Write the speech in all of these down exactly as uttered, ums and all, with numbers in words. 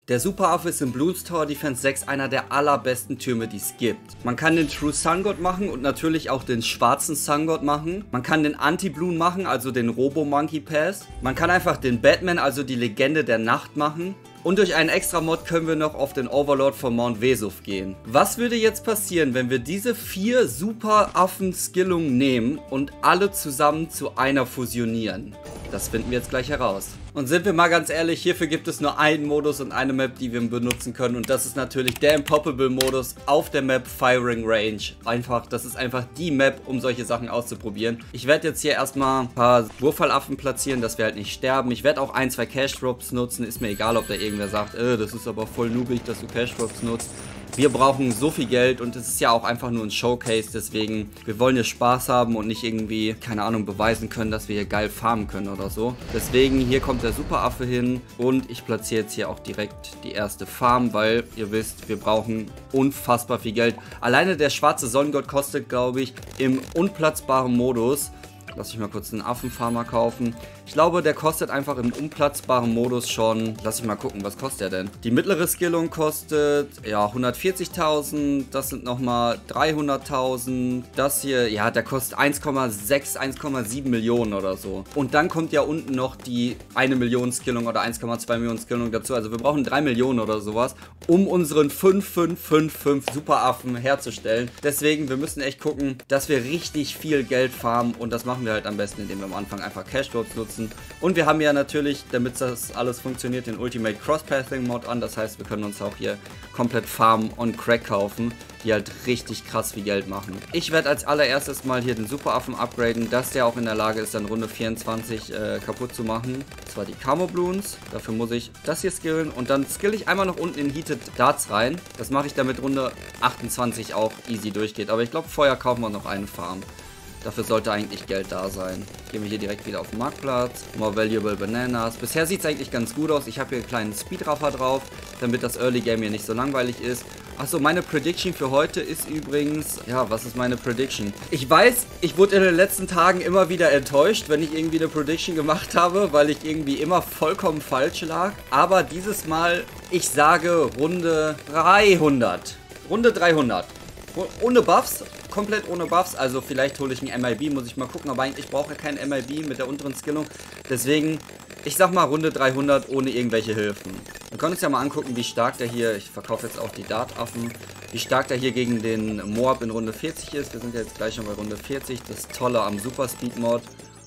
Der Superaffe ist im Bloons Tower Defense sechs einer der allerbesten Türme, die es gibt. Man kann den True Sun God machen und natürlich auch den schwarzen Sun God machen. Man kann den Anti-Bloon machen, also den Robo-Monkey Pass. Man kann einfach den Batman, also die Legende der Nacht machen. Und durch einen extra Mod können wir noch auf den Overlord von Mount Vesuv gehen. Was würde jetzt passieren, wenn wir diese vier Superaffen-Skillungen nehmen und alle zusammen zu einer fusionieren? Das finden wir jetzt gleich heraus. Und sind wir mal ganz ehrlich, hierfür gibt es nur einen Modus und eine Map, die wir benutzen können. Und das ist natürlich der Impossible-Modus auf der Map Firing Range. Einfach, das ist einfach die Map, um solche Sachen auszuprobieren. Ich werde jetzt hier erstmal ein paar Wurffallaffen platzieren, dass wir halt nicht sterben. Ich werde auch ein, zwei Cash-Drops nutzen. Ist mir egal, ob da irgendwer sagt, äh, das ist aber voll noobig, dass du Cash-Drops nutzt. Wir brauchen so viel Geld und es ist ja auch einfach nur ein Showcase, deswegen, wir wollen hier Spaß haben und nicht irgendwie, keine Ahnung, beweisen können, dass wir hier geil farmen können oder so. Deswegen, hier kommt der Superaffe hin und ich platziere jetzt hier auch direkt die erste Farm, weil ihr wisst, wir brauchen unfassbar viel Geld. Alleine der schwarze Sonnengott kostet, glaube ich, im unplatzbaren Modus, lass ich mal kurz einen Affenfarmer kaufen. Ich glaube, der kostet einfach im unplatzbaren Modus schon, lass ich mal gucken, was kostet der denn? Die mittlere Skillung kostet, ja, hundertvierzigtausend, das sind nochmal dreihunderttausend. Das hier, ja, der kostet eins Komma sechs, eins Komma sieben Millionen oder so. Und dann kommt ja unten noch die eine Million Skillung oder eins Komma zwei Millionen Skillung dazu. Also wir brauchen drei Millionen oder sowas, um unseren fünf fünf fünf fünf Superaffen herzustellen. Deswegen, wir müssen echt gucken, dass wir richtig viel Geld farmen und das machen wir halt am besten, indem wir am Anfang einfach Cash-Drops nutzen. Und wir haben ja natürlich, damit das alles funktioniert, den Ultimate Cross-Pathing Mod an. Das heißt, wir können uns auch hier komplett Farm on Crack kaufen, die halt richtig krass viel Geld machen. Ich werde als allererstes mal hier den Superaffen upgraden, dass der auch in der Lage ist, dann Runde vierundzwanzig äh, kaputt zu machen. Das war die Camo Bloons. Dafür muss ich das hier skillen und dann skill ich einmal noch unten in Heated Darts rein. Das mache ich, damit Runde achtundzwanzig auch easy durchgeht. Aber ich glaube, vorher kaufen wir noch eine Farm. Dafür sollte eigentlich Geld da sein. Gehen wir hier direkt wieder auf den Marktplatz. More Valuable Bananas. Bisher sieht es eigentlich ganz gut aus. Ich habe hier einen kleinen Speedraffer drauf, damit das Early Game hier nicht so langweilig ist. Achso, meine Prediction für heute ist übrigens... Ja, was ist meine Prediction? Ich weiß, ich wurde in den letzten Tagen immer wieder enttäuscht, wenn ich irgendwie eine Prediction gemacht habe, weil ich irgendwie immer vollkommen falsch lag. Aber dieses Mal, ich sage Runde dreihundert. Runde dreihundert. Ohne Buffs. Komplett ohne Buffs, also vielleicht hole ich einen M I B, muss ich mal gucken, aber eigentlich brauche ich keinen M I B mit der unteren Skillung. Deswegen, ich sag mal Runde dreihundert ohne irgendwelche Hilfen. Wir können uns ja mal angucken, wie stark der hier, ich verkaufe jetzt auch die Dartaffen, wie stark der hier gegen den Moab in Runde vierzig ist. Wir sind ja jetzt gleich schon bei Runde vierzig, das Tolle am Super Speed Mod.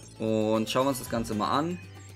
Und schauen wir uns das Ganze mal an.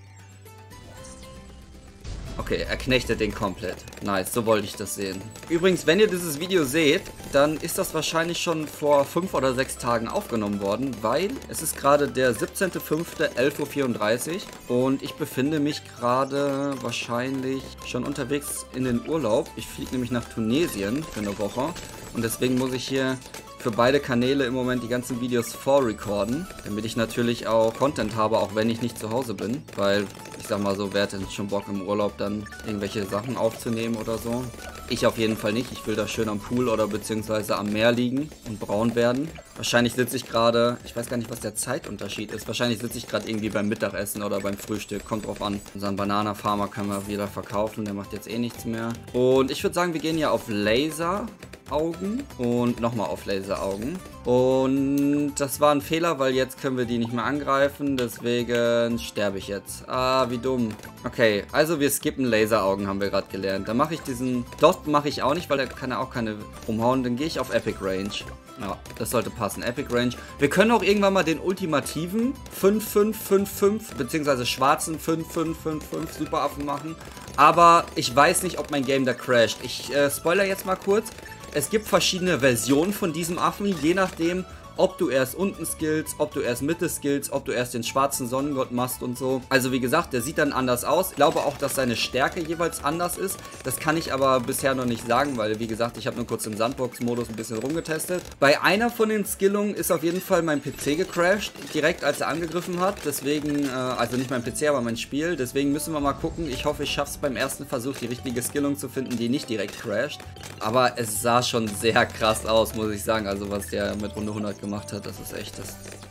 Okay, er knechtet den komplett. Nice, so wollte ich das sehen. Übrigens, wenn ihr dieses Video seht, dann ist das wahrscheinlich schon vor fünf oder sechs Tagen aufgenommen worden, weil es ist gerade der siebzehnte fünfte elf Uhr vierunddreißig und ich befinde mich gerade wahrscheinlich schon unterwegs in den Urlaub. Ich fliege nämlich nach Tunesien für eine Woche und deswegen muss ich hier für beide Kanäle im Moment die ganzen Videos vorrecorden, damit ich natürlich auch Content habe, auch wenn ich nicht zu Hause bin, weil ich sag mal so, wer hat denn schon Bock im Urlaub dann irgendwelche Sachen aufzunehmen oder so? Ich auf jeden Fall nicht, ich will da schön am Pool oder beziehungsweise am Meer liegen und braun werden. Wahrscheinlich sitze ich gerade, ich weiß gar nicht, was der Zeitunterschied ist, wahrscheinlich sitze ich gerade irgendwie beim Mittagessen oder beim Frühstück, kommt drauf an. Unseren Banana-Farmer können wir wieder verkaufen, der macht jetzt eh nichts mehr. Und ich würde sagen, wir gehen hier auf Laser. Augen und nochmal auf Laseraugen. Und das war ein Fehler, weil jetzt können wir die nicht mehr angreifen, deswegen sterbe ich jetzt. Ah, wie dumm. Okay, also wir skippen Laseraugen, haben wir gerade gelernt. Dann mache ich diesen Dot mache ich auch nicht, weil der kann ja auch keine umhauen. Dann gehe ich auf Epic Range. Ja, das sollte passen. Epic Range. Wir können auch irgendwann mal den ultimativen fünf fünf fünf fünf beziehungsweise schwarzen fünf fünf fünf fünf Superaffen machen. Aber ich weiß nicht, ob mein Game da crasht. Ich äh, spoiler jetzt mal kurz. Es gibt verschiedene Versionen von diesem Affen, je nachdem, ob du erst unten skillst, ob du erst Mitte skillst, ob du erst den schwarzen Sonnengott machst und so. Also wie gesagt, der sieht dann anders aus. Ich glaube auch, dass seine Stärke jeweils anders ist. Das kann ich aber bisher noch nicht sagen, weil wie gesagt, ich habe nur kurz im Sandbox-Modus ein bisschen rumgetestet. Bei einer von den Skillungen ist auf jeden Fall mein P C gecrashed, direkt als er angegriffen hat. Deswegen, äh, also nicht mein P C, aber mein Spiel. Deswegen müssen wir mal gucken. Ich hoffe, ich schaffe es beim ersten Versuch, die richtige Skillung zu finden, die nicht direkt crasht. Aber es sah schon sehr krass aus, muss ich sagen. Also was der mit Runde hundert gemacht hat, das ist echt das.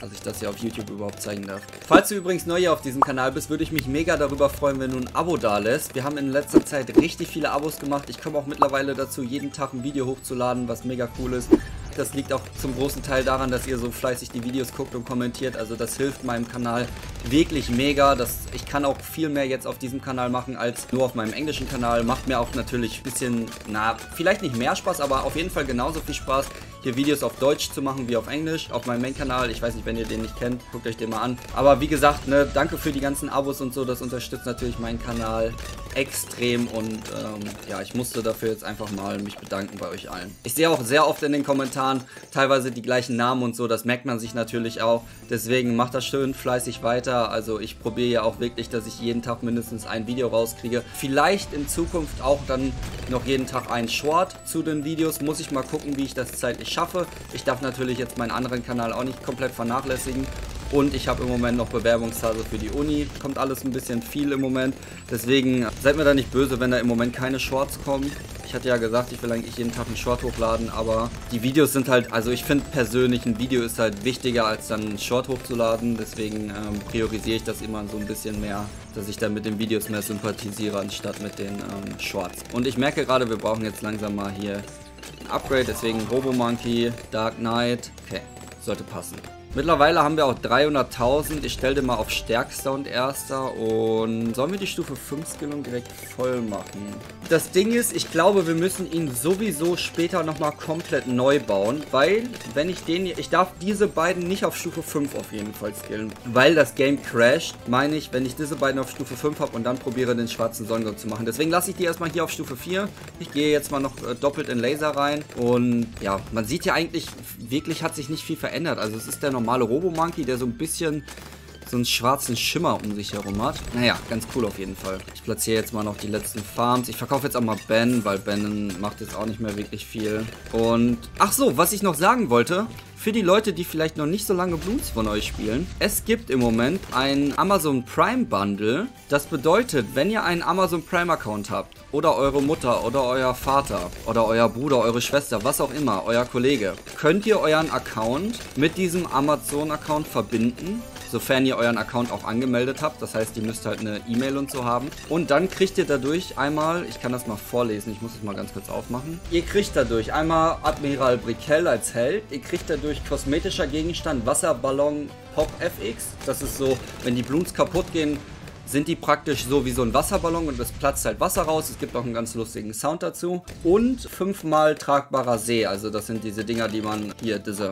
dass ich das hier auf YouTube überhaupt zeigen darf. Falls du übrigens neu hier auf diesem Kanal bist, würde ich mich mega darüber freuen, wenn du ein Abo da lässt. Wir haben in letzter Zeit richtig viele Abos gemacht. Ich komme auch mittlerweile dazu, jeden Tag ein Video hochzuladen, was mega cool ist. Das liegt auch zum großen Teil daran, dass ihr so fleißig die Videos guckt und kommentiert. Also das hilft meinem Kanal wirklich mega. Das, ich kann auch viel mehr jetzt auf diesem Kanal machen als nur auf meinem englischen Kanal. Macht mir auch natürlich ein bisschen, na, vielleicht nicht mehr Spaß, aber auf jeden Fall genauso viel Spaß, hier Videos auf Deutsch zu machen wie auf Englisch, auf meinem Main-Kanal. Ich weiß nicht, wenn ihr den nicht kennt, guckt euch den mal an. Aber wie gesagt, ne, danke für die ganzen Abos und so. Das unterstützt natürlich meinen Kanal extrem und ähm, ja, ich musste dafür jetzt einfach mal mich bedanken bei euch allen. Ich sehe auch sehr oft in den Kommentaren teilweise die gleichen Namen und so, das merkt man sich natürlich auch. Deswegen macht das schön fleißig weiter. Also ich probiere ja auch wirklich, dass ich jeden Tag mindestens ein Video rauskriege. Vielleicht in Zukunft auch dann noch jeden Tag ein Short zu den Videos. Muss ich mal gucken, wie ich das zeitlich schaffe. Ich darf natürlich jetzt meinen anderen Kanal auch nicht komplett vernachlässigen. Und ich habe im Moment noch Bewerbungsphase für die Uni. Kommt alles ein bisschen viel im Moment. Deswegen seid mir da nicht böse, wenn da im Moment keine Shorts kommen. Ich hatte ja gesagt, ich will eigentlich jeden Tag einen Short hochladen, aber die Videos sind halt, also ich finde persönlich, ein Video ist halt wichtiger, als dann einen Short hochzuladen. Deswegen ähm, priorisiere ich das immer so ein bisschen mehr, dass ich dann mit den Videos mehr sympathisiere, anstatt mit den ähm, Shorts. Und ich merke gerade, wir brauchen jetzt langsam mal hier ein Upgrade. Deswegen Robo Monkey, Dark Knight. Okay, sollte passen. Mittlerweile haben wir auch dreihunderttausend. Ich stelle den mal auf Stärkster und Erster. Und sollen wir die Stufe fünf Skillung direkt voll machen? Das Ding ist, ich glaube, wir müssen ihn sowieso später nochmal komplett neu bauen. Weil, wenn ich den hier... Ich darf diese beiden nicht auf Stufe fünf auf jeden Fall skillen. Weil das Game crasht, meine ich, wenn ich diese beiden auf Stufe fünf habe und dann probiere, den schwarzen Sonnengott zu machen. Deswegen lasse ich die erstmal hier auf Stufe vier. Ich gehe jetzt mal noch äh, doppelt in Laser rein. Und ja, man sieht ja eigentlich, wirklich hat sich nicht viel verändert. Also es ist der normale normale Robo Monkey, der so ein bisschen so einen schwarzen Schimmer um sich herum hat. Naja, ganz cool auf jeden Fall. Ich platziere jetzt mal noch die letzten Farms. Ich verkaufe jetzt auch mal Ben, weil Ben macht jetzt auch nicht mehr wirklich viel. Und, ach so, was ich noch sagen wollte, für die Leute, die vielleicht noch nicht so lange Bloons von euch spielen, es gibt im Moment ein Amazon Prime Bundle. Das bedeutet, wenn ihr einen Amazon Prime Account habt, oder eure Mutter, oder euer Vater, oder euer Bruder, eure Schwester, was auch immer, euer Kollege, könnt ihr euren Account mit diesem Amazon Account verbinden, sofern ihr euren Account auch angemeldet habt. Das heißt, ihr müsst halt eine E-Mail und so haben. Und dann kriegt ihr dadurch einmal, ich kann das mal vorlesen, ich muss das mal ganz kurz aufmachen. Ihr kriegt dadurch einmal Admiral Brickell als Held. Ihr kriegt dadurch kosmetischer Gegenstand Wasserballon Pop F X. Das ist so, wenn die Bloons kaputt gehen, sind die praktisch so wie so ein Wasserballon und es platzt halt Wasser raus. Es gibt auch einen ganz lustigen Sound dazu. Und fünfmal tragbarer See. Also das sind diese Dinger, die man hier, diese...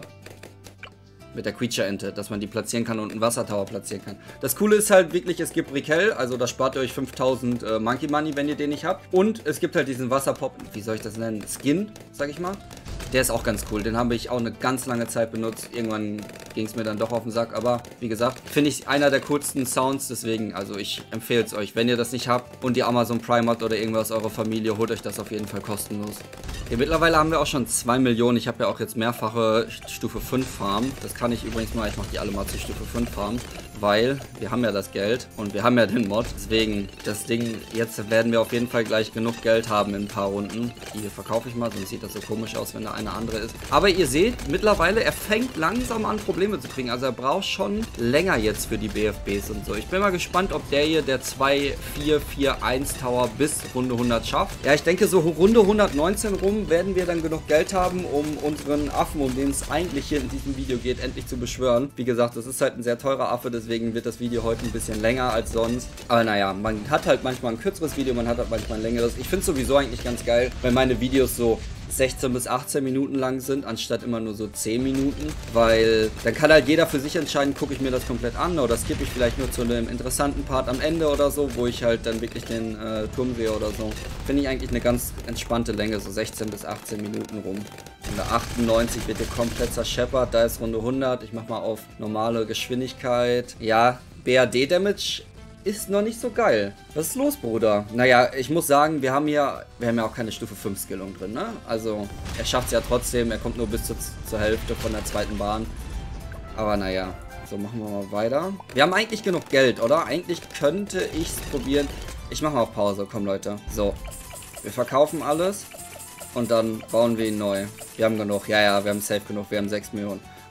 mit der Creature-Ente, dass man die platzieren kann und einen Wassertower platzieren kann. Das Coole ist halt wirklich, es gibt Brickell, also da spart ihr euch fünftausend äh, Monkey Money, wenn ihr den nicht habt. Und es gibt halt diesen Wasserpop, wie soll ich das nennen, Skin, sag ich mal. Der ist auch ganz cool, den habe ich auch eine ganz lange Zeit benutzt. Irgendwann ging es mir dann doch auf den Sack, aber wie gesagt, finde ich einer der coolsten Sounds, deswegen, also ich empfehle es euch. Wenn ihr das nicht habt und ihr Amazon Prime habt oder irgendwas aus eurer Familie, holt euch das auf jeden Fall kostenlos. Okay, mittlerweile haben wir auch schon zwei Millionen. Ich habe ja auch jetzt mehrfache Stufe fünf Farmen. Das kann ich übrigens mal, ich mache die alle mal zu Stufe fünf Farmen, weil wir haben ja das Geld und wir haben ja den Mod. Deswegen, das Ding, jetzt werden wir auf jeden Fall gleich genug Geld haben in ein paar Runden. Die hier verkaufe ich mal, sonst sieht das so komisch aus, wenn da eine andere ist. Aber ihr seht, mittlerweile, er fängt langsam an, Probleme zu kriegen. Also er braucht schon länger jetzt für die B F Bs und so. Ich bin mal gespannt, ob der hier der zwei vier vier eins Tower bis Runde hundert schafft. Ja, ich denke, so Runde hundertneunzehn rum werden wir dann genug Geld haben, um unseren Affen, um den es eigentlich hier in diesem Video geht, endlich zu beschwören. Wie gesagt, das ist halt ein sehr teurer Affe, deswegen wird das Video heute ein bisschen länger als sonst. Aber naja, man hat halt manchmal ein kürzeres Video, man hat halt manchmal ein längeres. Ich finde es sowieso eigentlich ganz geil, wenn meine Videos so sechzehn bis achtzehn Minuten lang sind, anstatt immer nur so zehn Minuten, weil dann kann halt jeder für sich entscheiden, gucke ich mir das komplett an oder skippe ich vielleicht nur zu einem interessanten Part am Ende oder so, wo ich halt dann wirklich den äh, Turm sehe oder so. Finde ich eigentlich eine ganz entspannte Länge, so sechzehn bis achtzehn Minuten rum. Runde achtundneunzig wird hier komplett zerscheppert, da ist Runde hundert, ich mache mal auf normale Geschwindigkeit. Ja, B A D-Damage ist noch nicht so geil. Was ist los, Bruder? Naja, ich muss sagen, wir haben hier, wir haben ja auch keine Stufe fünf Skillung drin, ne? Also, er schafft es ja trotzdem, er kommt nur bis zur, zur Hälfte von der zweiten Bahn. Aber naja, so machen wir mal weiter. Wir haben eigentlich genug Geld, oder? Eigentlich könnte ich es probieren. Ich mache mal auf Pause, komm Leute. So, wir verkaufen alles und dann bauen wir ihn neu. Wir haben genug, ja, ja, wir haben safe genug, wir haben sechs Millionen.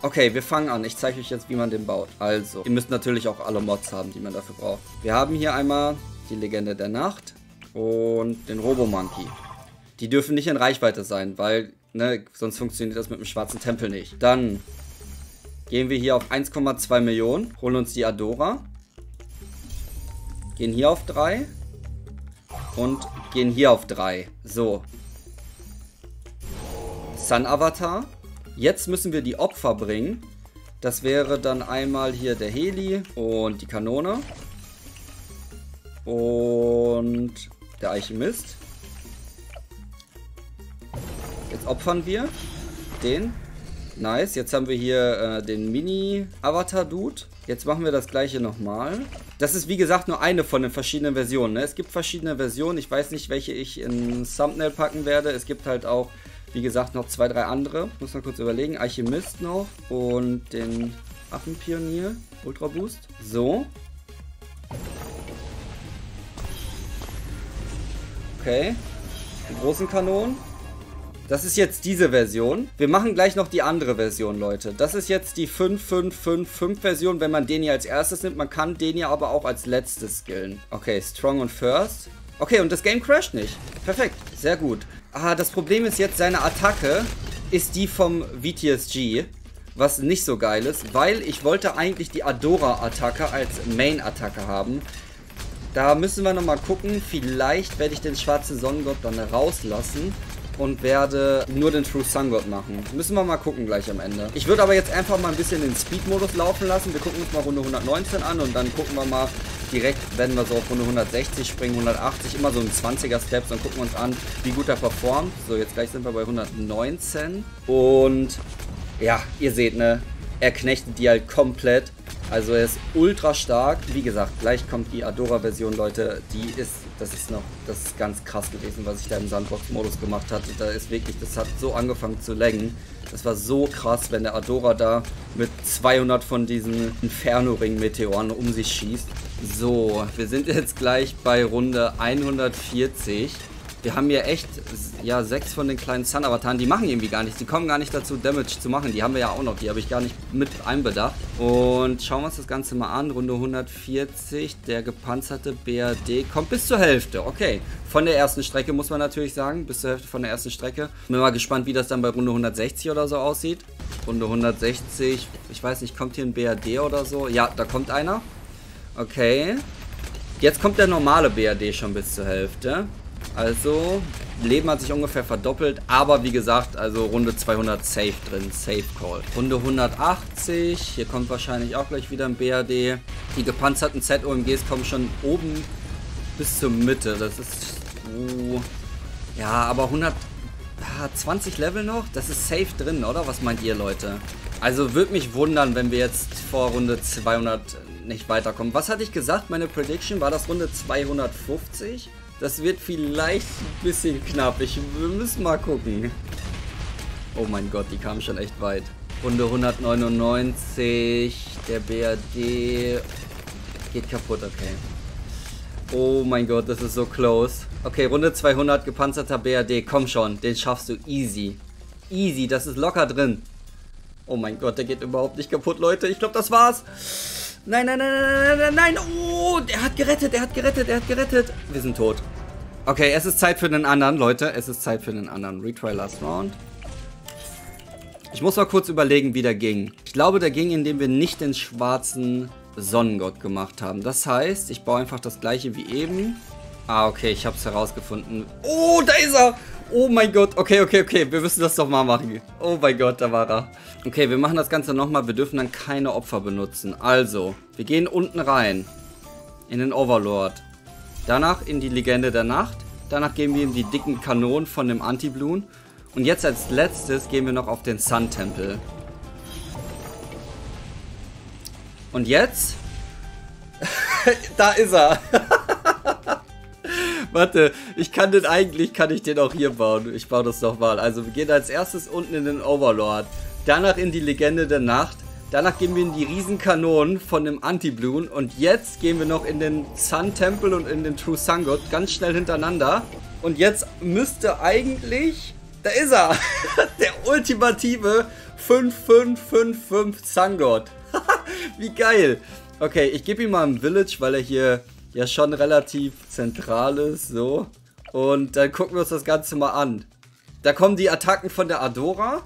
Okay, wir fangen an. Ich zeige euch jetzt, wie man den baut. Also, ihr müsst natürlich auch alle Mods haben, die man dafür braucht. Wir haben hier einmal die Legende der Nacht und den Robo-Monkey. Die dürfen nicht in Reichweite sein, weil, ne, sonst funktioniert das mit dem schwarzen Tempel nicht. Dann gehen wir hier auf eins Komma zwei Millionen, holen uns die Adora, gehen hier auf drei und gehen hier auf drei. So. Sun Avatar. Jetzt müssen wir die Opfer bringen. Das wäre dann einmal hier der Heli und die Kanone. Und der Alchemist. Jetzt opfern wir den. Nice. Jetzt haben wir hier äh, den Mini-Avatar-Dude. Jetzt machen wir das gleiche nochmal. Das ist wie gesagt nur eine von den verschiedenen Versionen. Ne? Es gibt verschiedene Versionen. Ich weiß nicht, welche ich in Thumbnail packen werde. Es gibt halt auch, wie gesagt, noch zwei, drei andere. Muss mal kurz überlegen. Alchemist noch und den Affenpionier. Ultra Boost. So. Okay. Die großen Kanonen. Das ist jetzt diese Version. Wir machen gleich noch die andere Version, Leute. Das ist jetzt die fünf fünf fünf fünf Version, wenn man den hier als erstes nimmt. Man kann den hier aber auch als letztes skillen. Okay, Strong und First. Okay, und das Game crasht nicht. Perfekt, sehr gut. Ah, das Problem ist jetzt, seine Attacke ist die vom V T S G. Was nicht so geil ist, weil ich wollte eigentlich die Adora-Attacke als Main-Attacke haben. Da müssen wir nochmal gucken. Vielleicht werde ich den schwarzen Sonnengott dann rauslassen und werde nur den True Sun God machen. Müssen wir mal gucken gleich am Ende. Ich würde aber jetzt einfach mal ein bisschen den Speed-Modus laufen lassen. Wir gucken uns mal Runde hundertneunzehn an und dann gucken wir mal direkt, wenn wir so auf Runde hundertsechzig springen, hundertachtzig, immer so in zwanziger Steps, dann gucken wir uns an, wie gut er performt. So, jetzt gleich sind wir bei hundertneunzehn und ja, ihr seht, ne, er knechtet die halt komplett. Also er ist ultra stark. Wie gesagt, gleich kommt die Adora-Version, Leute. Die ist, das ist noch, das ist ganz krass gewesen, was ich da im Sandbox-Modus gemacht hatte. Da ist wirklich, das hat so angefangen zu laggen. Das war so krass, wenn der Adora da mit zweihundert von diesen Inferno-Ring-Meteoren um sich schießt. So, wir sind jetzt gleich bei Runde hundertvierzig. Wir haben hier echt, ja, sechs von den kleinen Sun-Avataren. Die machen irgendwie gar nichts. Die kommen gar nicht dazu, Damage zu machen. Die haben wir ja auch noch. Die habe ich gar nicht mit einbedacht. Und schauen wir uns das Ganze mal an. Runde hundertvierzig. Der gepanzerte B R D kommt bis zur Hälfte. Okay. Von der ersten Strecke muss man natürlich sagen. Bis zur Hälfte von der ersten Strecke. Bin mal gespannt, wie das dann bei Runde hundertsechzig oder so aussieht. Runde hundertsechzig. Ich weiß nicht, kommt hier ein B R D oder so? Ja, da kommt einer. Okay. Jetzt kommt der normale B R D schon bis zur Hälfte. Also, Leben hat sich ungefähr verdoppelt, aber wie gesagt, also Runde zweihundert safe drin, Safe Call. Runde hundertachtzig, hier kommt wahrscheinlich auch gleich wieder ein B R D. Die gepanzerten Z O M Gs kommen schon oben bis zur Mitte, das ist, uh, ja, aber hundertzwanzig Level noch, das ist safe drin, oder? Was meint ihr, Leute? Also, würde mich wundern, wenn wir jetzt vor Runde zweihundert nicht weiterkommen. Was hatte ich gesagt, meine Prediction? War das Runde zweihundertfünfzig? Das wird vielleicht ein bisschen knapp. Ich, wir müssen mal gucken. Oh mein Gott, die kamen schon echt weit. Runde hundertneunundneunzig. Der B R D geht kaputt, okay. Oh mein Gott, das ist so close. Okay, Runde zweihundert, gepanzerter B R D. Komm schon, den schaffst du easy. Easy, das ist locker drin. Oh mein Gott, der geht überhaupt nicht kaputt, Leute. Ich glaube, das war's. Nein, nein, nein, nein, nein, nein. Oh, der hat gerettet, der hat gerettet, der hat gerettet. Wir sind tot. Okay, es ist Zeit für den anderen, Leute. Es ist Zeit für den anderen. Retry last round. Ich muss mal kurz überlegen, wie der ging. Ich glaube, der ging, indem wir nicht den schwarzen Sonnengott gemacht haben. Das heißt, ich baue einfach das gleiche wie eben. Ah, okay, ich habe es herausgefunden. Oh, da ist er. Oh mein Gott. Okay, okay, okay. Wir müssen das doch mal machen. Oh mein Gott, da war er. Okay, wir machen das Ganze nochmal. Wir dürfen dann keine Opfer benutzen. Also, wir gehen unten rein. In den Overlord. Danach in die Legende der Nacht. Danach gehen wir in die dicken Kanonen von dem Anti-Bloon. Und jetzt als letztes gehen wir noch auf den Sun-Tempel. Und jetzt? Da ist er. Warte, ich kann den eigentlich, kann ich den auch hier bauen. Ich baue das doch mal. Also wir gehen als erstes unten in den Overlord. Danach in die Legende der Nacht. Danach gehen wir in die Riesenkanonen von dem Anti-Bloon. Und jetzt gehen wir noch in den Sun-Tempel und in den True Sun God. Ganz schnell hintereinander. Und jetzt müsste eigentlich... Da ist er! Der ultimative fünf fünf fünf fünf Zangott. Wie geil. Okay, ich gebe ihm mal ein Village, weil er hier ja schon relativ zentral ist. So. Und dann gucken wir uns das Ganze mal an. Da kommen die Attacken von der Adora.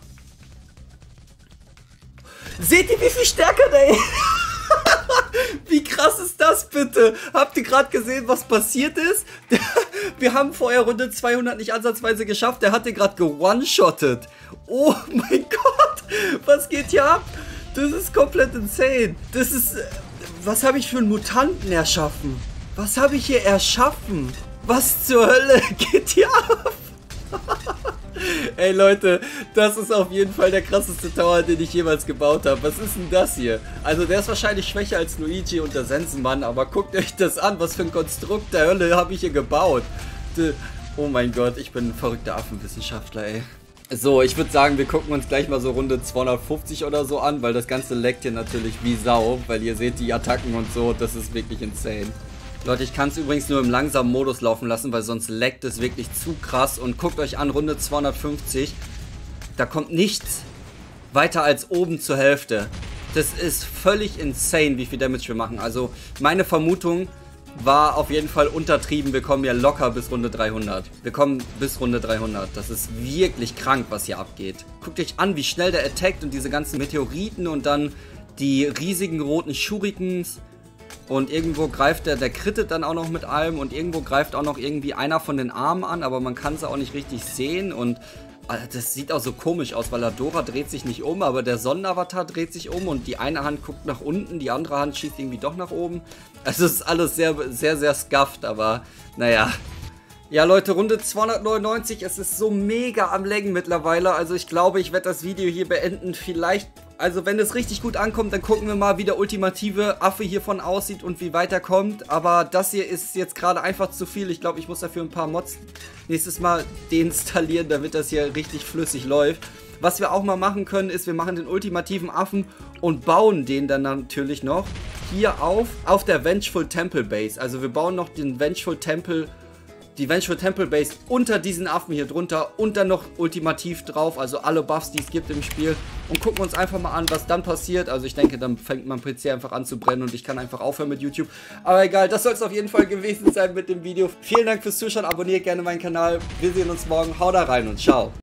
Seht ihr, wie viel stärker der ist? Wie krass ist das bitte? Habt ihr gerade gesehen, was passiert ist? Wir haben vorher Runde zweihundert nicht ansatzweise geschafft. Der hat den gerade ge-one-shottet. Oh mein Gott. Was geht hier ab? Das ist komplett insane. Das ist... Was habe ich für einen Mutanten erschaffen? Was habe ich hier erschaffen? Was zur Hölle geht hier ab? Ey Leute, das ist auf jeden Fall der krasseste Tower, den ich jemals gebaut habe. Was ist denn das hier? Also der ist wahrscheinlich schwächer als Luigi und der Sensenmann, aber guckt euch das an. Was für ein Konstrukt der Hölle habe ich hier gebaut? Oh mein Gott, ich bin ein verrückter Affenwissenschaftler, ey. So, ich würde sagen, wir gucken uns gleich mal so Runde zweihundertfünfzig oder so an, weil das Ganze leckt hier natürlich wie Sau, weil ihr seht die Attacken und so, das ist wirklich insane. Leute, ich kann es übrigens nur im langsamen Modus laufen lassen, weil sonst leckt es wirklich zu krass. Und guckt euch an, Runde zweihundertfünfzig, da kommt nichts weiter als oben zur Hälfte. Das ist völlig insane, wie viel Damage wir machen. Also meine Vermutung war auf jeden Fall untertrieben. Wir kommen ja locker bis Runde dreihundert. Wir kommen bis Runde dreihundert. Das ist wirklich krank, was hier abgeht. Guckt euch an, wie schnell der attackt und diese ganzen Meteoriten und dann die riesigen roten Shurikens. Und irgendwo greift der, der krittet dann auch noch mit allem und irgendwo greift auch noch irgendwie einer von den Armen an, aber man kann es auch nicht richtig sehen und also das sieht auch so komisch aus, weil Adora dreht sich nicht um, aber der Sonnenavatar dreht sich um und die eine Hand guckt nach unten, die andere Hand schießt irgendwie doch nach oben. Also es ist alles sehr, sehr, sehr scuffed, aber naja. Ja Leute, Runde zweihundertneunundneunzig, es ist so mega am Laggen mittlerweile, also ich glaube, ich werde das Video hier beenden, vielleicht, also wenn es richtig gut ankommt, dann gucken wir mal, wie der ultimative Affe hiervon aussieht und wie weit er kommt, aber das hier ist jetzt gerade einfach zu viel, ich glaube, ich muss dafür ein paar Mods nächstes Mal deinstallieren, damit das hier richtig flüssig läuft. Was wir auch mal machen können, ist, wir machen den ultimativen Affen und bauen den dann natürlich noch hier auf, auf der Vengeful Temple Base, also wir bauen noch den Vengeful Temple Die Vengeful Temple Base unter diesen Affen hier drunter und dann noch ultimativ drauf, also alle Buffs, die es gibt im Spiel und gucken uns einfach mal an, was dann passiert. Also ich denke, dann fängt mein P C einfach an zu brennen und ich kann einfach aufhören mit YouTube. Aber egal, das soll es auf jeden Fall gewesen sein mit dem Video. Vielen Dank fürs Zuschauen, abonniert gerne meinen Kanal. Wir sehen uns morgen, haut da rein und ciao.